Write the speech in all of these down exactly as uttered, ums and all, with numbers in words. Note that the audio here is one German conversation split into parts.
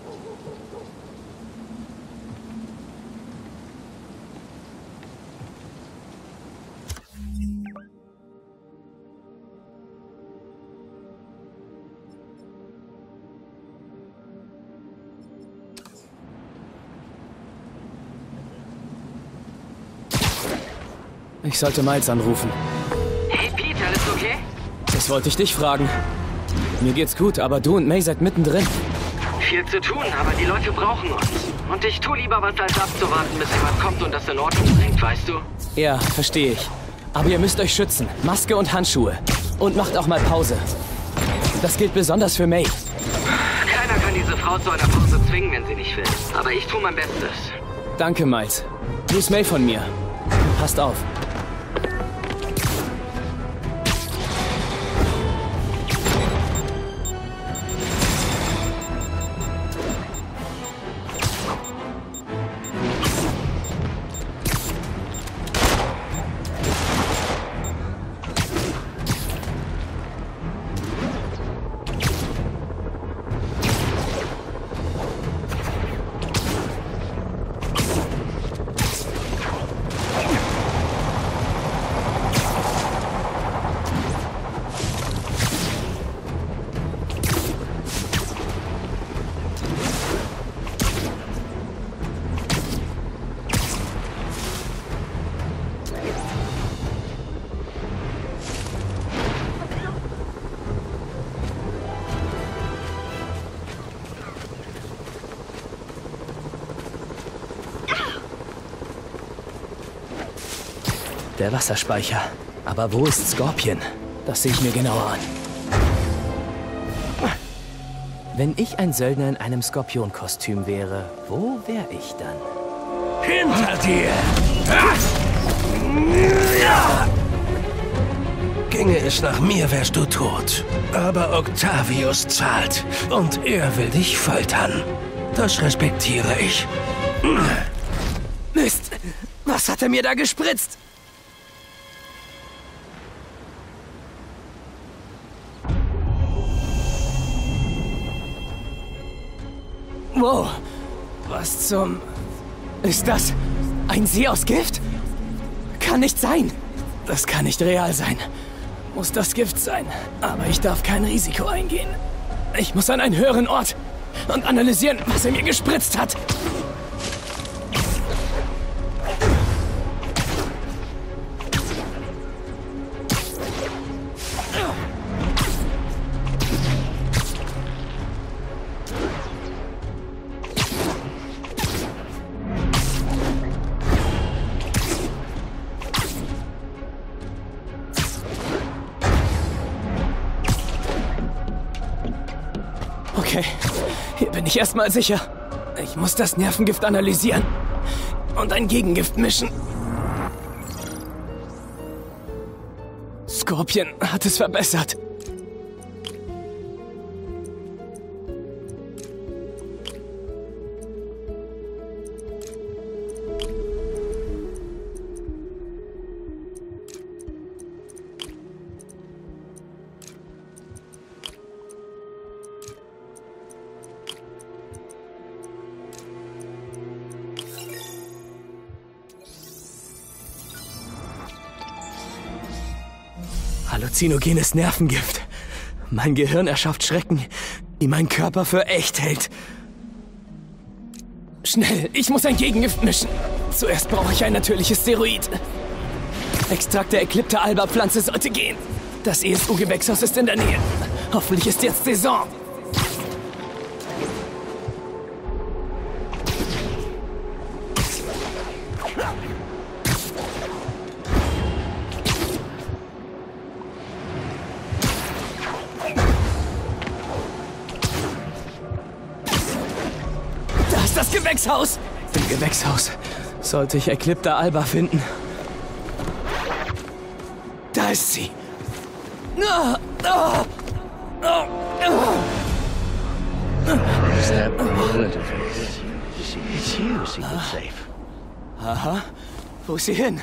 Ich sollte Miles anrufen. Hey Pete, alles okay? Das wollte ich dich fragen. Mir geht's gut, aber du und May seid mittendrin. Viel zu tun, aber die Leute brauchen uns. Und ich tu lieber was, als abzuwarten, bis jemand kommt und das in Ordnung bringt, weißt du? Ja, verstehe ich. Aber ihr müsst euch schützen. Maske und Handschuhe. Und macht auch mal Pause. Das gilt besonders für May. Keiner kann diese Frau zu einer Pause zwingen, wenn sie nicht will. Aber ich tu mein Bestes. Danke, Miles. Grüß May von mir. Passt auf. Der Wasserspeicher. Aber wo ist Scorpion? Das sehe ich mir genauer an. Wenn ich ein Söldner in einem Skorpionkostüm wäre, wo wäre ich dann? Hinter dir! Ginge es nach mir, wärst du tot. Aber Octavius zahlt. Und er will dich foltern. Das respektiere ich. Mist! Was hat er mir da gespritzt? Wow, was zum... Ist das ein See aus Gift? Kann nicht sein. Das kann nicht real sein. Muss das Gift sein. Aber ich darf kein Risiko eingehen. Ich muss an einen höheren Ort und analysieren, was er mir gespritzt hat. Okay, hier bin ich erstmal sicher. Ich muss das Nervengift analysieren und ein Gegengift mischen. Scorpion hat es verbessert. Halluzinogenes Nervengift. Mein Gehirn erschafft Schrecken, die mein Körper für echt hält. Schnell, ich muss ein Gegengift mischen. Zuerst brauche ich ein natürliches Steroid. Extrakt der Eclipta alba Pflanze sollte gehen. Das E S U-Gewächshaus ist in der Nähe. Hoffentlich ist jetzt Saison. Das Gewächshaus! Im Gewächshaus sollte ich Eclipta alba finden. Da ist sie. Oh, oh, oh, oh. Aha, wo ist sie hin?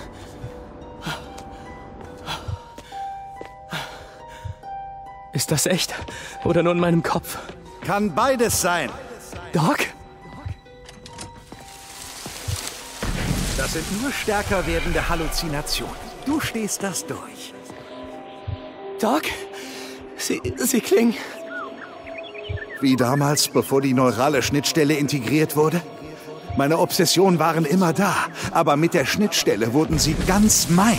Ist das echt? Oder nur in meinem Kopf? Kann beides sein. Doc? Das sind nur stärker werdende Halluzinationen. Du stehst das durch. Doc? Sie, Sie klingen... Wie damals, bevor die neurale Schnittstelle integriert wurde? Meine Obsessionen waren immer da, aber mit der Schnittstelle wurden sie ganz mein.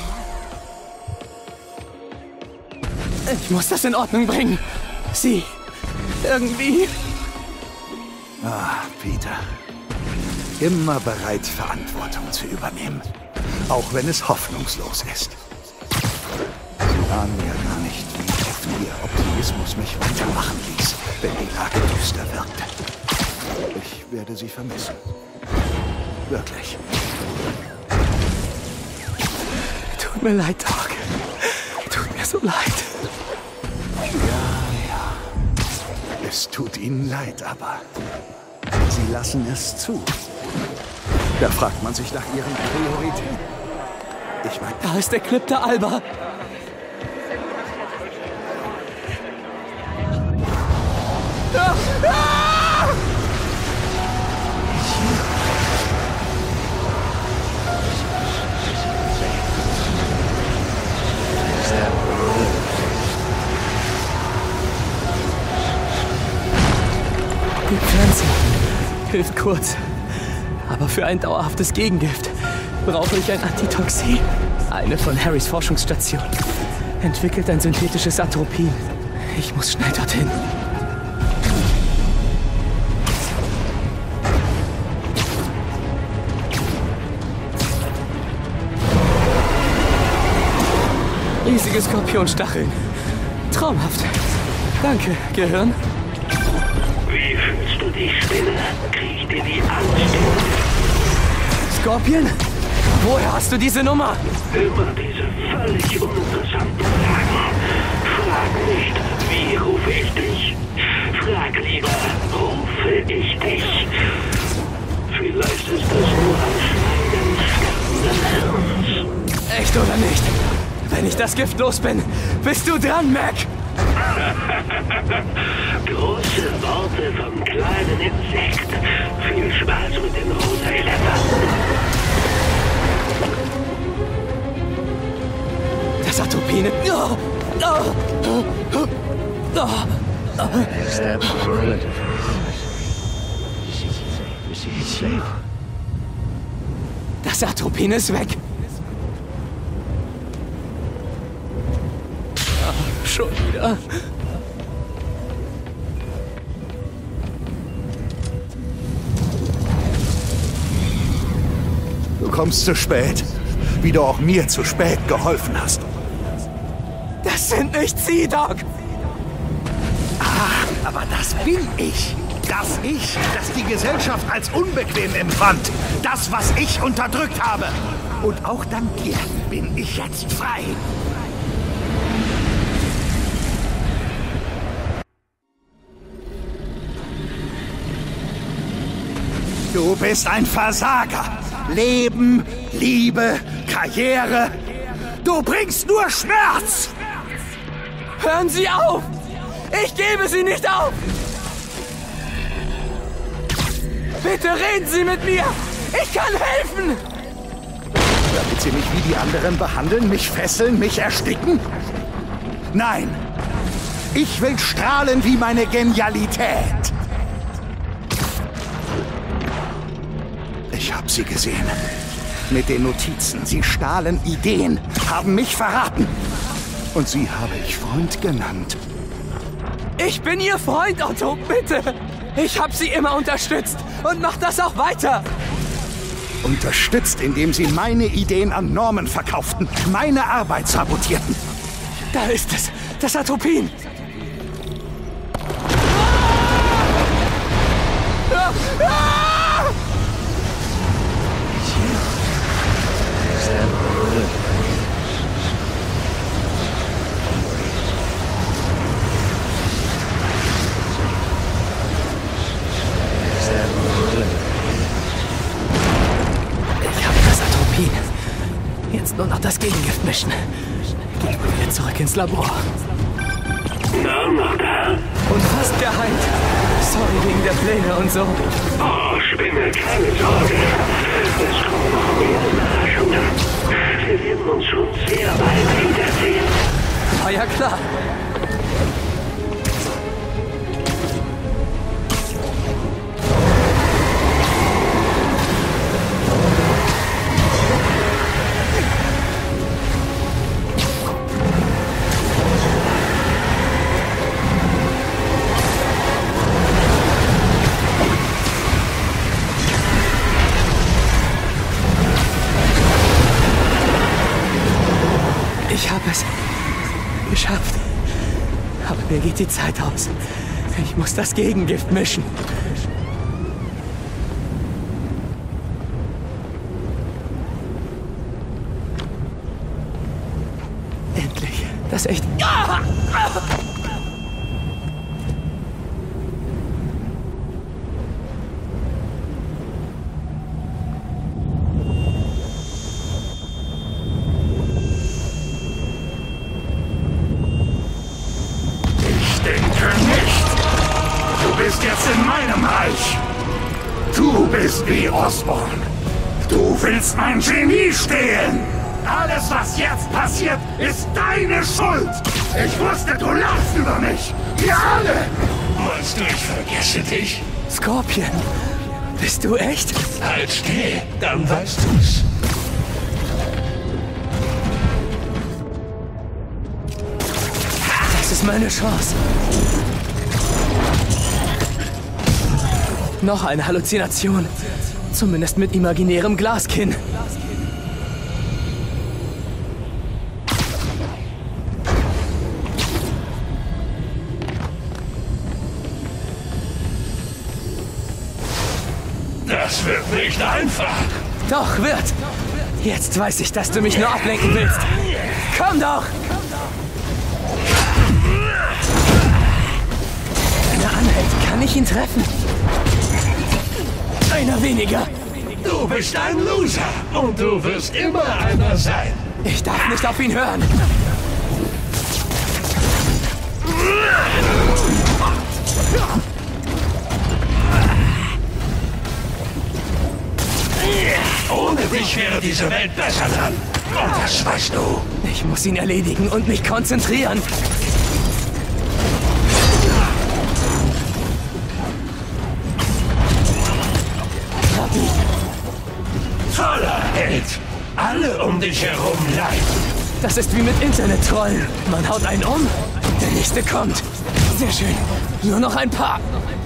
Ich muss das in Ordnung bringen. Sie... irgendwie... Ah, Peter. Immer bereit, Verantwortung zu übernehmen. Auch wenn es hoffnungslos ist. Sie ahnen ja gar nicht, wie oft Ihr Optimismus mich weitermachen ließ, wenn die Lage düster wirkte. Ich werde Sie vermissen. Wirklich. Tut mir leid, Doc. Tut mir so leid. Ja, ja. Es tut Ihnen leid, aber Sie lassen es zu. Da fragt man sich nach Ihren Prioritäten. Ich meine... Da ist der Clip der Alba. Ah! Ah! Die Pflanze hilft kurz. Aber für ein dauerhaftes Gegengift brauche ich ein Antitoxin. Eine von Harrys Forschungsstationen entwickelt ein synthetisches Atropin. Ich muss schnell dorthin. Riesige Skorpionstacheln. Traumhaft. Danke, Gehirn. Wie fühlst du dich, Spinne? Kriegt dir die Angst? Scorpion? Woher hast du diese Nummer? Immer diese völlig uninteressanten Fragen. Frag nicht, wie rufe ich dich? Frag lieber, rufe ich dich? Vielleicht ist das nur ein Schweigen sterbenden Hirns. Echt oder nicht? Wenn ich das Gift los bin, bist du dran, Mac! Große Worte vom kleinen Insekt. Viel Spaß mit den rosa Elefanten. Das Atropin... Oh, oh, oh, oh, oh. Das Atropin ist weg. Oh, schon wieder. Du kommst zu spät, wie du auch mir zu spät geholfen hast. Das sind nicht Sie, Doc! Ah, aber das bin ich. Das Ich, das die Gesellschaft als unbequem empfand. Das, was ich unterdrückt habe. Und auch dank dir bin ich jetzt frei. Du bist ein Versager. Leben, Liebe, Karriere. Du bringst nur Schmerz. Hören Sie auf! Ich gebe Sie nicht auf! Bitte reden Sie mit mir! Ich kann helfen! Damit Sie mich wie die anderen behandeln, mich fesseln, mich ersticken? Nein! Ich will strahlen wie meine Genialität! Ich hab sie gesehen. Mit den Notizen. Sie stahlen Ideen, haben mich verraten. Und sie habe ich Freund genannt. Ich bin Ihr Freund, Otto, bitte! Ich habe Sie immer unterstützt und mach das auch weiter! Unterstützt, indem sie meine Ideen an Norman verkauften, meine Arbeit sabotierten. Da ist es, das Atropin! Ah! Ah! Ich habe das Atropin. Jetzt nur noch das Gegengift mischen. Gehen wir wieder zurück ins Labor. Na, noch da? Und fast geheilt. Sorry wegen der Pläne. Pläne und so. Oh, Spinne, keine Sorge. Es kommen noch mehr Überraschungen. Wir werden uns schon sehr bald wiedersehen. War ja klar. Ich habe es geschafft. Aber mir geht die Zeit aus. Ich muss das Gegengift mischen. Endlich. Das echt... Ah! Du bist wie Osborn. Du willst mein Genie stehlen. Alles, was jetzt passiert, ist deine Schuld. Ich wusste, du lachst über mich. Wir alle. Meinst du, ich vergesse dich? Scorpion, bist du echt? Halt still, dann weißt du's. Das ist meine Chance. Noch eine Halluzination. Zumindest mit imaginärem Glaskinn. Das wird nicht einfach. Doch, wird. Jetzt weiß ich, dass du mich nur ablenken willst. Komm doch! Wenn er anhält, kann ich ihn treffen. Einer weniger. Du bist ein Loser und du wirst immer einer sein. Ich darf nicht auf ihn hören. Ohne dich wäre diese Welt besser dran. Und das weißt du. Ich muss ihn erledigen und mich konzentrieren. Toller Held. Alle um dich herum leiden. Das ist wie mit Internet-Trollen. Man haut einen um, der nächste kommt. Sehr schön. Nur noch ein paar.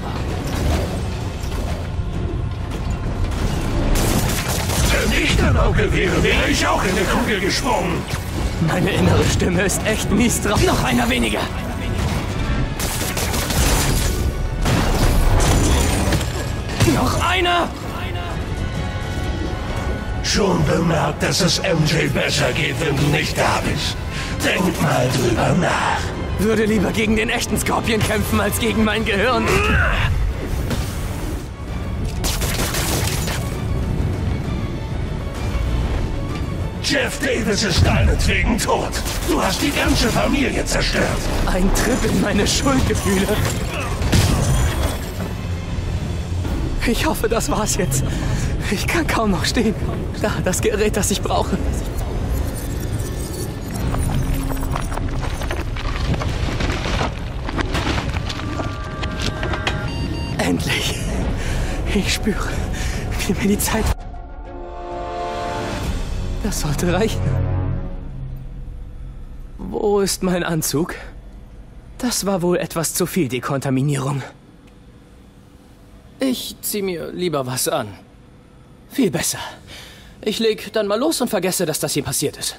Wenn ich dein Onkel wäre, wäre ich auch in die Kugel gesprungen. Meine innere Stimme ist echt mies drauf. Noch einer weniger. Noch einer. Schon bemerkt, dass es M J besser geht, wenn du nicht da bist. Denk mal drüber nach. Würde lieber gegen den echten Scorpion kämpfen, als gegen mein Gehirn. Jeff Davis ist deinetwegen tot. Du hast die ganze Familie zerstört. Ein Trip in meine Schuldgefühle. Ich hoffe, das war's jetzt. Ich kann kaum noch stehen. Da, das Gerät, das ich brauche. Endlich. Ich spüre, wie mir die Zeit... Das sollte reichen. Wo ist mein Anzug? Das war wohl etwas zu viel Dekontaminierung. Ich zieh mir lieber was an. Viel besser. Ich leg dann mal los und vergesse, dass das hier passiert ist.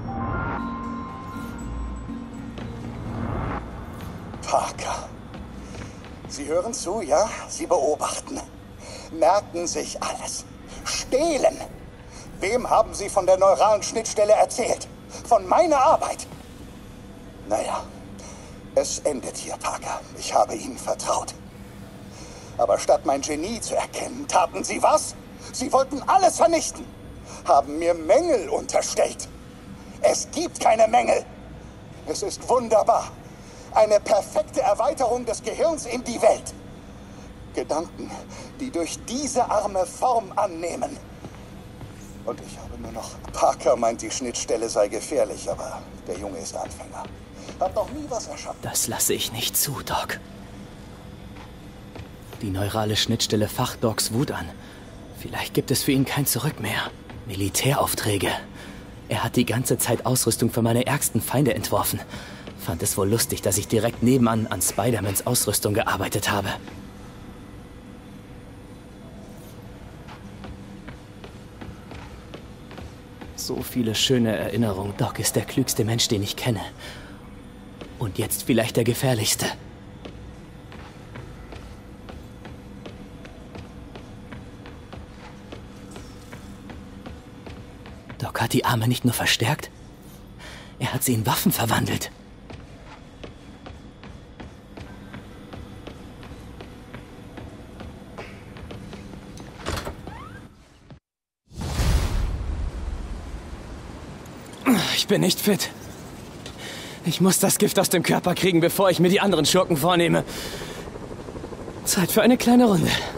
Parker. Sie hören zu, ja? Sie beobachten. Merken sich alles. Stehlen. Wem haben Sie von der neuralen Schnittstelle erzählt? Von meiner Arbeit? Naja, es endet hier, Parker. Ich habe Ihnen vertraut. Aber statt mein Genie zu erkennen, taten Sie was? Sie wollten alles vernichten. Haben mir Mängel unterstellt. Es gibt keine Mängel. Es ist wunderbar. Eine perfekte Erweiterung des Gehirns in die Welt. Gedanken, die durch diese arme Form annehmen. Und ich habe nur noch... Parker meint, die Schnittstelle sei gefährlich, aber der Junge ist Anfänger. Hat noch nie was erschaffen. Das lasse ich nicht zu, Doc. Die neurale Schnittstelle facht Docs Wut an. Vielleicht gibt es für ihn kein Zurück mehr. Militäraufträge. Er hat die ganze Zeit Ausrüstung für meine ärgsten Feinde entworfen. Fand es wohl lustig, dass ich direkt nebenan an Spider-Mans Ausrüstung gearbeitet habe. So viele schöne Erinnerungen. Doc ist der klügste Mensch, den ich kenne. Und jetzt vielleicht der gefährlichste. Doc hat die Arme nicht nur verstärkt, er hat sie in Waffen verwandelt. Ich bin nicht fit. Ich muss das Gift aus dem Körper kriegen, bevor ich mir die anderen Schurken vornehme. Zeit für eine kleine Runde.